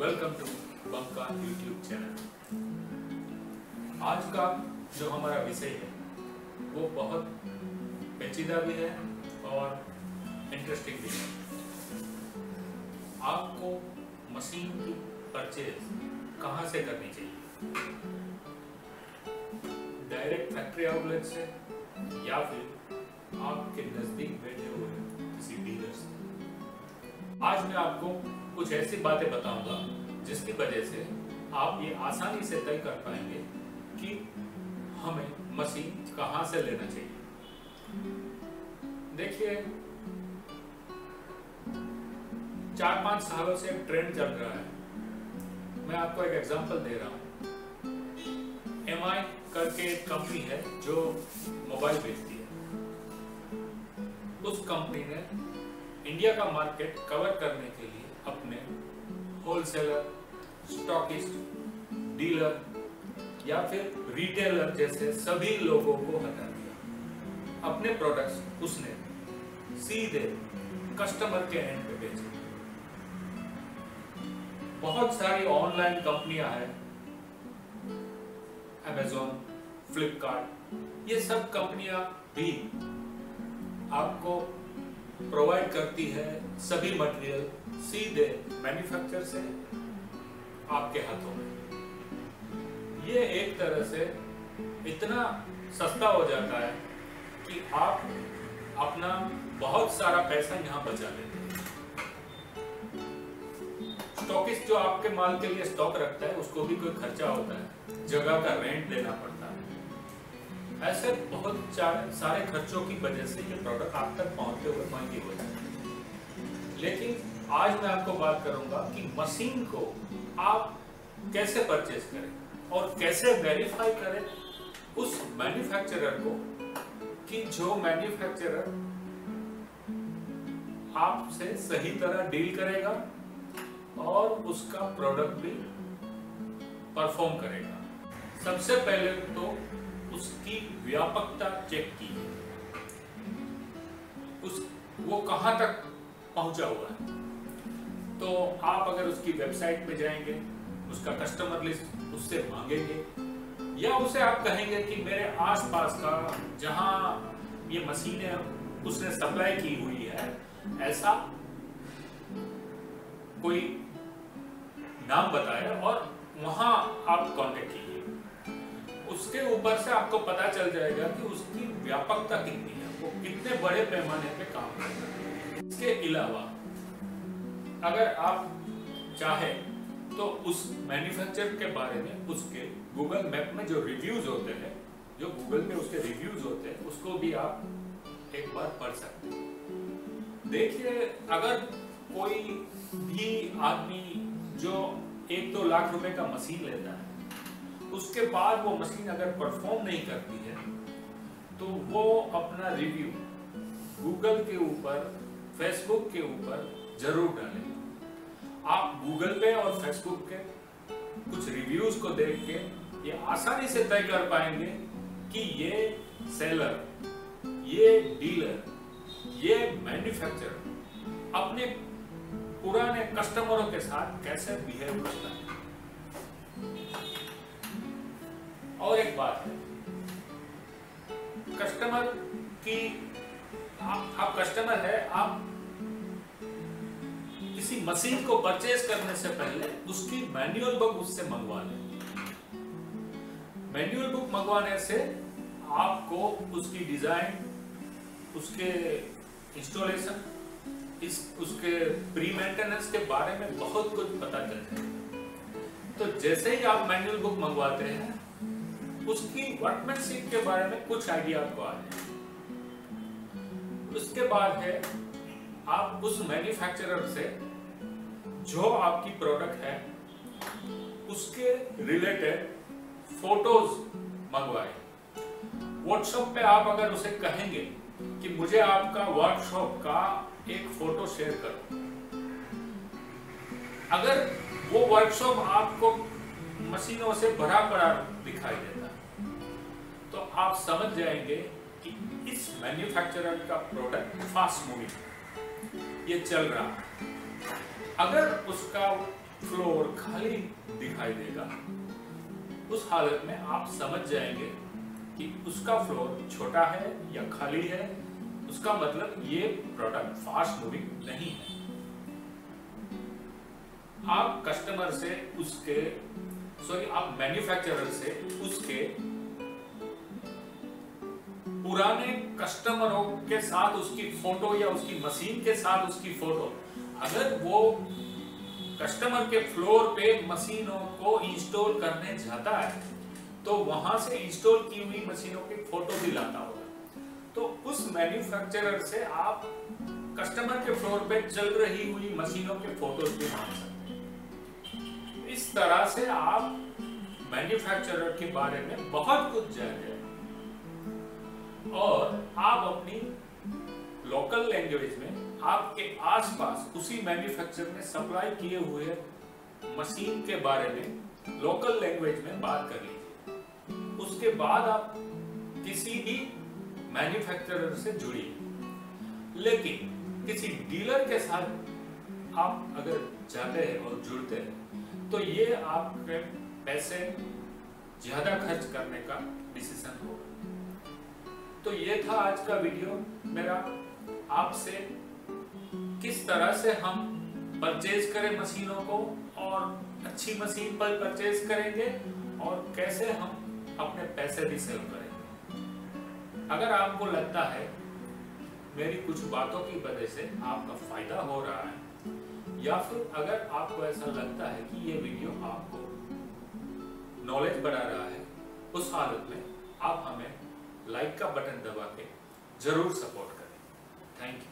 Welcome to Banka YouTube channel. आज का जो हमारा विषय है वो बहुत पेचीदा भी है और इंटरेस्टिंग भी है। आपको मशीन की परचेज कहाँ से करनी चाहिए, डायरेक्ट फैक्ट्री आउटलेट से या फिर आपके नजदीक बैठे हुए किसी डीलर से। आज मैं आपको कुछ ऐसी बातें बताऊंगा जिसकी वजह से आप ये आसानी से तय कर पाएंगे कि हमें मशीन कहां से लेना चाहिए। देखिए, 4-5 सालों से एक ट्रेंड चल रहा है। मैं आपको एक एग्जांपल दे रहा हूं। MI करके एक कंपनी है जो मोबाइल बेचती है। उस कंपनी ने इंडिया का मार्केट कवर करने के लिए अपने होलसेलर, स्टॉकिस्ट, डीलर या फिर रिटेलर जैसे सभी लोगों को हटा दिया। अपने प्रोडक्ट्स उसने सीधे कस्टमर के एंड पे बेचे। बहुत सारी ऑनलाइन कंपनियां हैं, अमेज़न, फ्लिपकार्ट, ये सब कंपनियां भी आपको प्रोवाइड करती है सभी मटेरियल सीधे मैन्युफैक्चरर से आपके हाथों में। ये एक तरह से इतना सस्ता हो जाता है कि आप अपना बहुत सारा पैसा यहाँ बचा लेते हैं। स्टॉकिस्ट जो आपके माल के लिए स्टॉक रखता है उसको भी कोई खर्चा होता है, जगह का रेंट देना पड़ता है। ऐसे बहुत सारे खर्चों की वजह से ये प्रोडक्ट आप तक पहुंचते हुए महंगी हो जाती है। लेकिन आज मैं आपको बात करूंगा कि मशीन को आप कैसे परचेज करें और कैसे वेरीफाई करें उस मैन्युफैक्चरर को कि जो मैन्युफैक्चरर आपसे सही तरह डील करेगा और उसका प्रोडक्ट भी परफॉर्म करेगा। सबसे पहले तो उसकी व्यापकता चेक कीजिए, वो कहां तक पहुंचा हुआ है। तो आप अगर उसकी वेबसाइट पे जाएंगे, उसका कस्टमर लिस्ट उससे मांगेंगे, या उसे आप कहेंगे कि मेरे आसपास का जहां ये मशीनें उसने सप्लाई की हुई है ऐसा कोई नाम बताए और वहां आप कांटेक्ट कीजिए। उसके ऊपर से आपको पता चल जाएगा कि उसकी व्यापकता कितनी है, वो कितने बड़े पैमाने पे काम करता है। इसके अलावा अगर आप चाहे तो उस मैन्युफैक्चरर के बारे में उसके गूगल मैप में जो रिव्यूज होते हैं, जो गूगल पे उसके रिव्यूज होते हैं, उसको भी आप एक बार पढ़ सकते हैं। देखिए, अगर कोई भी आदमी जो 1-2 लाख रुपए का मशीन लेता है, उसके बाद वो मशीन अगर परफॉर्म नहीं करती है तो वो अपना रिव्यू गूगल के ऊपर, फेसबुक के ऊपर जरूर डालेगा। आप गूगल पे और फेसबुक के कुछ रिव्यूज को देख के ये आसानी से तय कर पाएंगे कि ये सेलर, ये डीलर, ये मैन्युफैक्चरर अपने पुराने कस्टमरों के साथ कैसे बिहेव करता है। और एक बात है, कस्टमर की आप कस्टमर है, आप किसी मशीन को परचेज करने से पहले उसकी मैनुअल बुक उससे मंगवा लें। मैनुअल बुक मंगवाने से आपको उसकी डिजाइन, उसके इंस्टॉलेशन, उसके प्री मेंटेनेंस के बारे में बहुत कुछ पता चल जाएगा। तो जैसे ही आप मैनुअल बुक मंगवाते हैं उसकी वर्कमैनशिप के बारे में कुछ आइडिया आपको आ जाए। उसके बाद है आप उस मैन्युफैक्चरर से जो आपकी प्रोडक्ट है उसके रिलेटेड फोटोज मंगवाएं। व्हाट्सएप पे आप अगर उसे कहेंगे कि मुझे आपका वर्कशॉप का एक फोटो शेयर करो, अगर वो वर्कशॉप आपको मशीनों से भरा पड़ा दिखाई देता है तो आप समझ जाएंगे कि इस मैन्युफैक्चरर का प्रोडक्ट फास्ट मूविंग, ये चल रहा है। अगर उसका फ्लोर खाली दिखाई देगा, उस हालत में आप समझ जाएंगे कि उसका फ्लोर छोटा है या खाली है। उसका मतलब ये प्रोडक्ट फास्ट मूविंग नहीं है। आप कस्टमर से आप मैन्युफैक्चरर से उसके पुराने कस्टमरों के साथ उसकी फोटो या उसकी मशीन के साथ उसकी फोटो, अगर वो कस्टमर के फ्लोर पे मशीनों को इंस्टॉल करने जाता है तो वहां से इंस्टॉल की हुई मशीनों की फोटो भी लाता होगा, तो उस मैन्युफैक्चरर से आप कस्टमर के फ्लोर पे चल रही हुई मशीनों के फोटोज भी मांग सकते हैं। इस तरह से आप मैन्युफैक्चरर के बारे में बहुत कुछ जान गए और आप अपनी लोकल लैंग्वेज में आपके आसपास उसी मैन्युफैक्चरर ने सप्लाई किए हुए मशीन के बारे में लोकल लैंग्वेज में बात कर लीजिए। उसके बाद आप किसी भी मैन्युफैक्चरर से जुड़िए, लेकिन किसी डीलर के साथ आप अगर जाते हैं और जुड़ते हैं तो ये आपके पैसे ज्यादा खर्च करने का डिसीजन होगा। तो ये था आज का वीडियो मेरा आपसे, किस तरह से हम परचेज करें मशीनों को और अच्छी मशीन पर परचेज करेंगे और कैसे हम अपने पैसे भी सेव करेंगे। अगर आपको लगता है मेरी कुछ बातों की वजह से आपका फायदा हो रहा है, या फिर अगर आपको ऐसा लगता है कि ये वीडियो आपको नॉलेज बढ़ा रहा है, उस हालत में आप हमें लाइक का बटन दबा के जरूर सपोर्ट करें। Thank you.